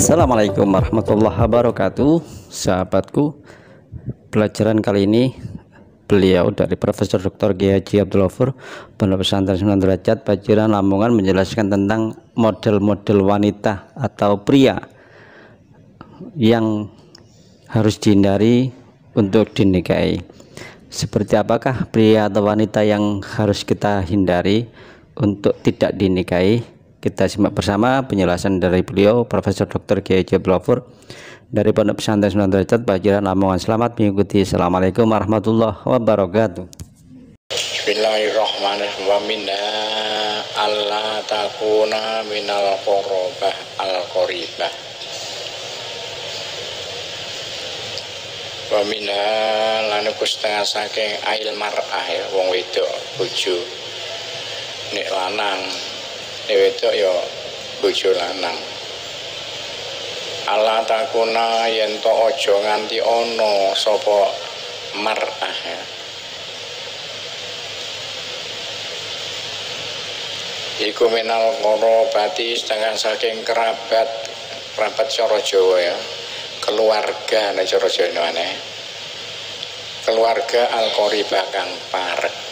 Assalamualaikum warahmatullahi wabarakatuh. Sahabatku, pelajaran kali ini beliau dari Profesor Dr. Kiai Haji Abdul Ghafur, Pondok Pesantren 9 Derajat Paciran Lamongan, menjelaskan tentang model-model wanita atau pria yang harus dihindari untuk dinikahi. Seperti apakah pria atau wanita yang harus kita hindari untuk tidak dinikahi? Kita simak bersama penjelasan dari beliau Profesor Dr. Kiai Haji Abdul Ghafur dari Pondok Pesantren 9 Derajat Paciran Lamongan. Selamat mengikuti. Assalamualaikum warahmatullahi wabarakatuh. Bismillahirrahmanirrahim. Wa minna alla takuna minal qorobah al-qoribah. Wa minna lan setengah saking ail mar'ah, ya wong wedok bojo. Nek lanang wedok ya bojo lanang. Allah takuna yen to aja nganti ana sapa mar'ah, ya. Iku minal qorobati setengah saking kerabat cara Jawa, ya. Keluarga nek cara Jawa maneh. Keluarga al-qoribah kang parek.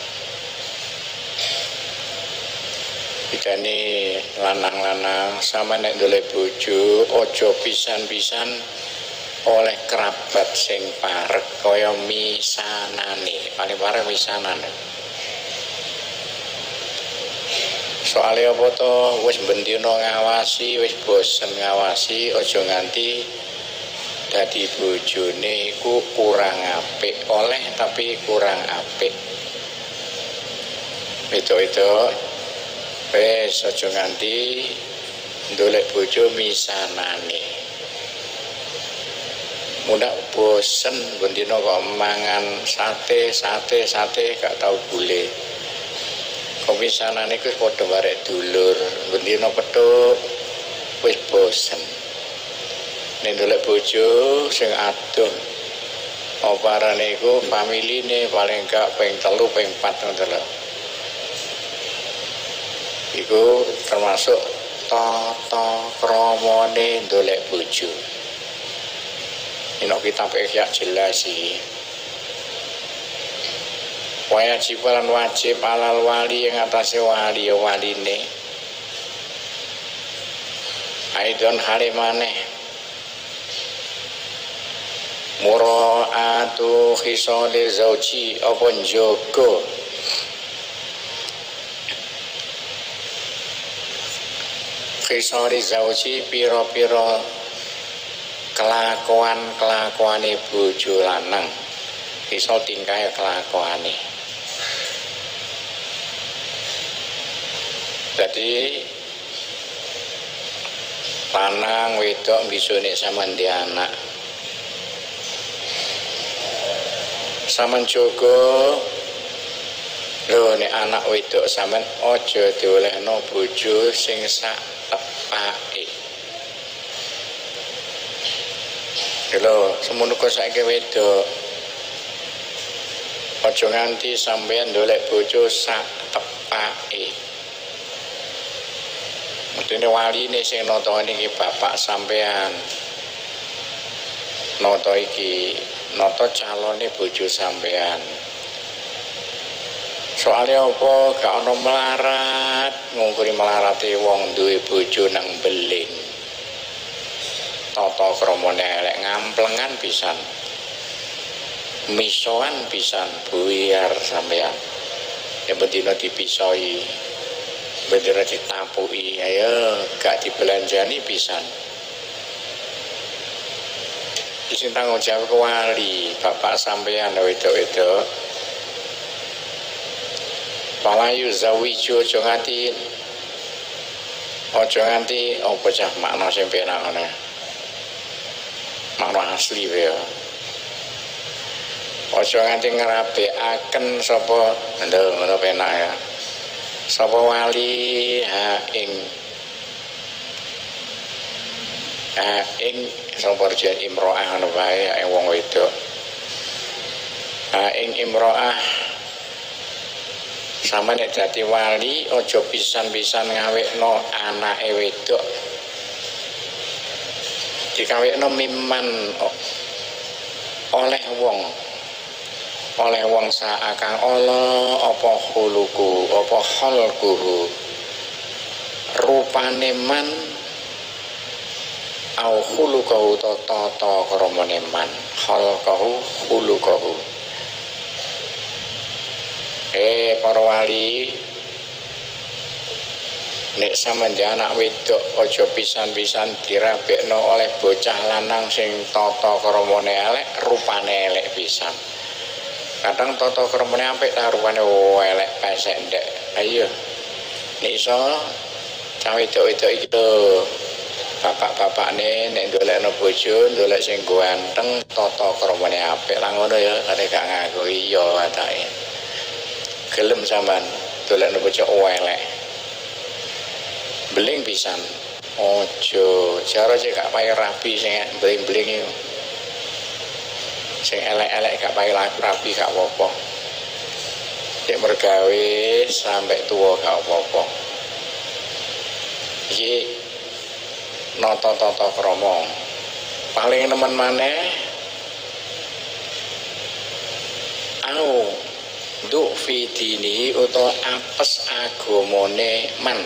Idane lanang-lanang sama nek ndolek bojo aja pisan-pisan oleh kerabat sing parek kaya misanane, paling parek misanane. Soale apa to, wis bendina ngawasi, wis bosen ngawasi, aja nganti dadi bojone iku kurang apik, oleh tapi kurang apik. Itu wis aja nganti ndolek bojo misanane. Mudah bosen bendina kok mangan sate gak tau gule. Kok misanane ku padha barek dulur, bendina petuk wis bosen. Nek ndolek bojo sing adoh oparane iku familine paling gak ping 3 ping 4 ngoten lho. Iku termasuk tata kramane ndolek bojo. Ini kitab Ihya jelas sih. Wajib lan wajib alal wali yang atase waline. Aidon harimane muraatu khisali zauji apa njogo khisari zauji pira-pira kelakuane bojo lanang, iso tingkahe kelakuane. Jadi lanang wedok bisa nek sampean di anak sampean jaga lho, nek anak wedok sampean aja diolehno bojo sing sak tepake. Lho, semono kok saiki wedok aja nganti sampean ndolek bojo sak tepake. Mestine waline sing nata niki bapak sampean. Nata iki nata calone bojo sampean. Soalnya apa gak ono melarat, ngungkuri melarate wong duwe bojo nang beling. Tata kramane elek, ngamplengan pisan. Misoan pisan buyar sampean. Ya bendina dipisoi, bendina ditapuki, ayo gak dibelanjani pisan. Isin tanggung jawab ke wali, bapak sampean wedok-wedok. Palayu zawiju aja nganti apa cah makna sing penak ngene. Makna asli ya. Aja nganti ngrabekaken sapa ngono penak ya. Sapa wali ing sapa jan imro'ah ngono wae wong wedok. Ing imro'ah sama nek dadi wali aja pisan-pisan ngawekno anake wedok dikawekno miman oleh wong saakang Allah apa khuluku apa khalquhu rupane man au khuluquhu tata kramane man khalquhu khuluquhu. Para wali, nek sampeyan anak wedok aja pisan-pisan dirabekno oleh bocah lanang sing tata kramane elek, rupane elek pisan. Kadang tata kramane apik ta rupane elek pesek ndek. Ayo. Nek iso cah wedok-wedok iki lho, bapak-bapakne nek ndolekno bojo, ndolek sing ganteng, tata kramane apik. Lah ngono ya, arek gak ngaku iya watake. Gelem sampean dolekno bocah elek. Beling pisan. Ojo, cara cek gak payu rapi sing bling-bling iku. Sing elek-elek gak payu rapi gak apa-apa. Cek mergawe sampai tua gak apa-apa. Iki nata-tata krama. Paling nemen maneh nduk fitini utawa apes agamane man.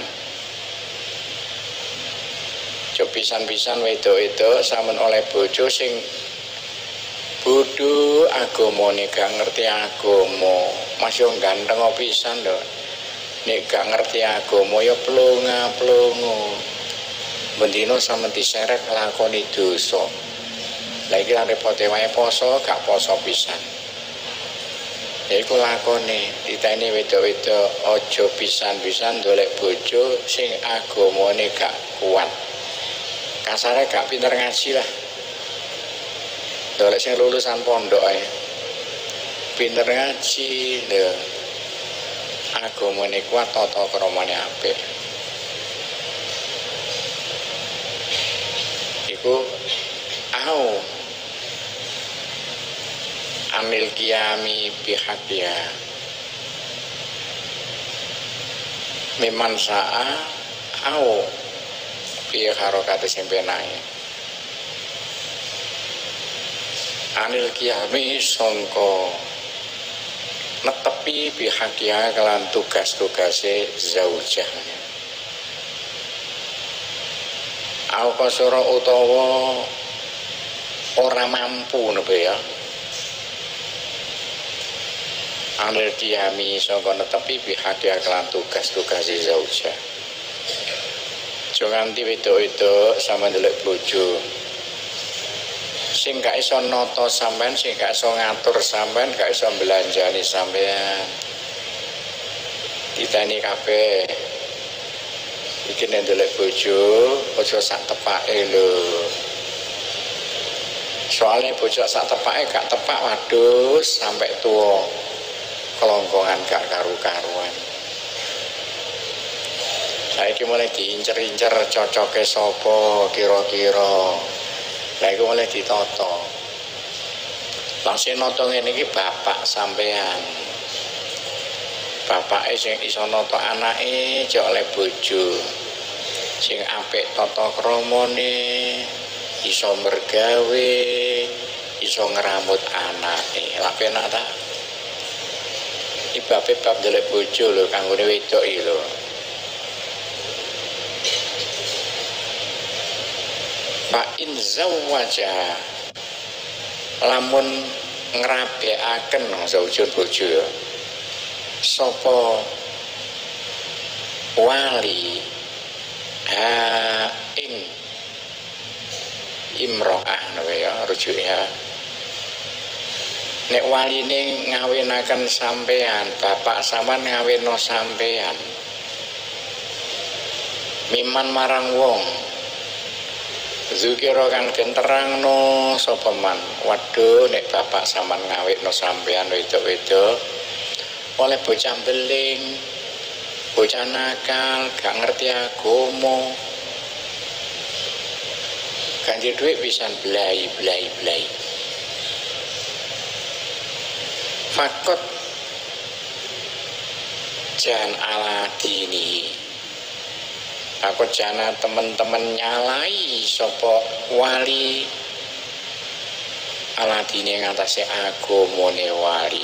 Jo pisan-pisan wedok-wedok sampean oleh bojo sing bodho agamane gak ngerti agama, masih ganteng pisan lho. Nek gak ngerti agama ya plonga-plongo. Bendina sampean diseret nglakoni dosa. Lah iki repote wae poso gak poso pisan. Iku lakone diteni wedok-wedok aja pisan-pisan golek bojo sing agamane gak kuat. Kasare gak pinter ngaji lah. Golek sing lulusan pondok ae. Pinter ngaji lho. Agamane kuat, tata kramane apik. Iku anil qiyami bihaqia miman sa'a au piye harokate sing penae anil qiyami sangka netepi bihaqia kelan tugas-tugase zaujah au kasara utawa ora mampu napa ya. Anil qiyami sangka netepi bihadia kelan tugas-tugas zaujah. Aja nganti wedok-wedok sampean ndelok bojo sing gak iso nata sampean, sing gak iso ngatur sampean, gak iso belanjani sampean. Ditani kabeh. Iki nek ndelok bojo aja sak tepake lho. Soalnya bojo sak tepake gak tepak waduh sampai tua. Kelongkongan gak karu-karuan. Saiki mulai diincer-incer cocoke sapa kira-kira. Lah iku mulai ditata. Langsung nata ngene iki bapak sampean. Bapake sing iso nata anake jek oleh bojo. Sing apik tata kramane, iso mergawe, iso ngeramut anake. Lah penak ta? Bab ndelok bojo lho kanggone wedok iki lho. Fa in zawwaja lamun ngrabekaken zaujun bojo ya. Sapa wali ing imro'ah napa ya rujuke. Nek waline ngawinaken sampean, bapak sampean ngawinno sampean. Miman marang wong. Zukira kang den terangno sapa man. Waduh nek bapak sampean ngawinno sampean wedok-wedok oleh bocah beling, bocah nakal, gak ngerti agama. Ganti duit pisan blai. Fakot jan ala dini aku jana temen-temen nyalai sopo wali aladine ngatasi agamane wali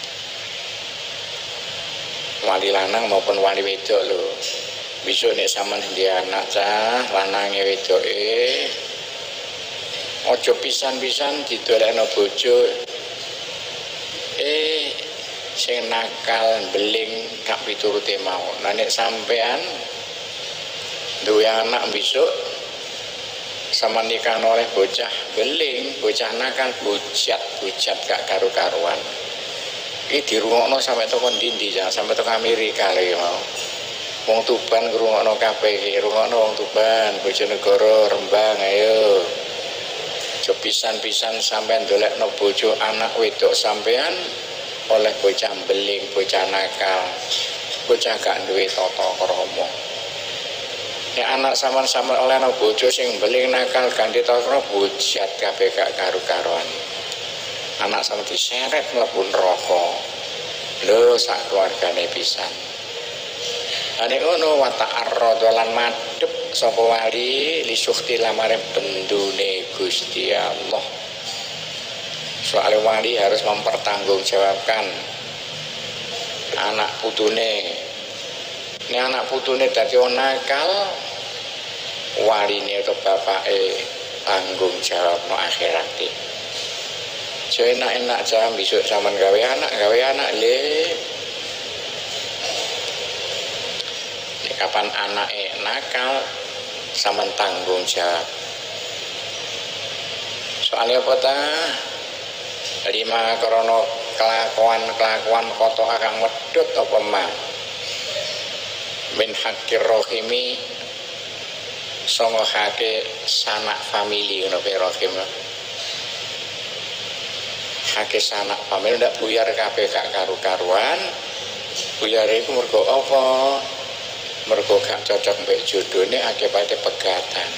lanang maupun wali wedok lho. Besok nek sampean dia anak cah lanange wedoke ojo pisan-pisan didolekno bojo sing nakal beling gak piturute mau. Nah nek sampean duwe anak besok sama nikah oleh bocah beling, bocah nakal, bujat gak karu-karuan. Iki dirungokno sampe tekan ndi jangan sampe tekan Amerika lagi mau. Wong Tuban ngrungokno kabeh iki, rungokno wong Tuban, Bojonegoro, Rembang, ayo. Jo pisan-pisan sampean ndolekno bojo anak wedok sampean oleh bocah beling, bocah nakal, bocah gak duwe tata krama. Nek anak sampean oleh bojo sing beling nakal ganti tata krama bujat kabeh gak karu-karuan. Anak sama diseret mlebu neraka. Lho sak keluargane pisan. Ane ngono wa ta'arrad lan madhep sapa wali li sukhti lamare bendune Gusti Allah. Soale wali harus mempertanggungjawabkan anak putune. Nek anak putune dadi nakal, waline atau bapake tanggung jawabno akhirate. Jo enak-enak jam besok sampean gawe anak le. Nek kapan anake nakal sampean tanggung jawab. Soalnya apa ta? 5 krana kelakuan koto akan medhot apa mah. Min hakir rohimi songo hake sanak famili ngono pe rohim. Hake sanak famili ndak buyar kabeh gak karu-karuan. Buyar iku mergo apa? Mergo gak cocok mbek jodhone akibate pegatan.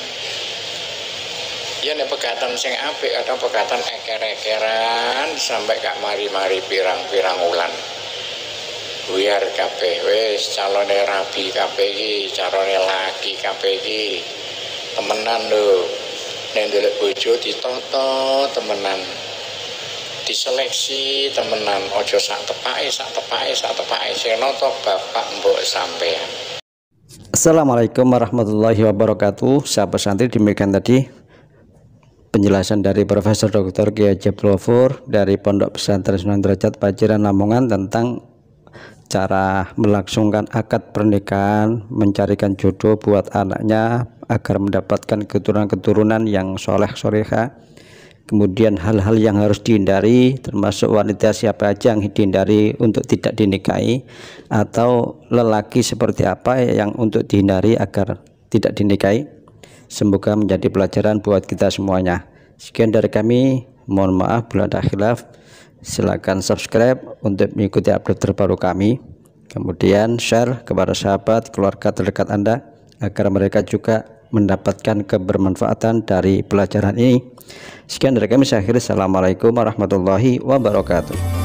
Ya nek pegatan sing apik atau pegatan eker-ekeran sampai gak mari-mari pirang-pirang wulan. Buyar kabeh wis calone rabi kabeh iki, carane laki kabeh iki. Temenan lho. Nek ndelok bojo ditata temenan. Diseleksi temenan, ojo sak tepake sing nata bapak mbok sampean. Assalamualaikum warahmatullahi wabarakatuh. Sahabat santri, demikian tadi penjelasan dari Profesor Dr. Kiai Haji Abdul Ghafur dari Pondok Pesantren Sunan Derajat Paciran Lamongan tentang cara melangsungkan akad pernikahan, mencarikan jodoh buat anaknya agar mendapatkan keturunan-keturunan yang soleh soleha. Kemudian hal-hal yang harus dihindari, termasuk wanita siapa aja yang dihindari untuk tidak dinikahi, atau lelaki seperti apa yang untuk dihindari agar tidak dinikahi. Semoga menjadi pelajaran buat kita semuanya. Sekian dari kami, mohon maaf bila ada khilaf. Silakan subscribe untuk mengikuti update terbaru kami. Kemudian share kepada sahabat, keluarga terdekat Anda agar mereka juga mendapatkan kebermanfaatan dari pelajaran ini. Sekian dari kami, saya akhiri. Assalamualaikum warahmatullahi wabarakatuh.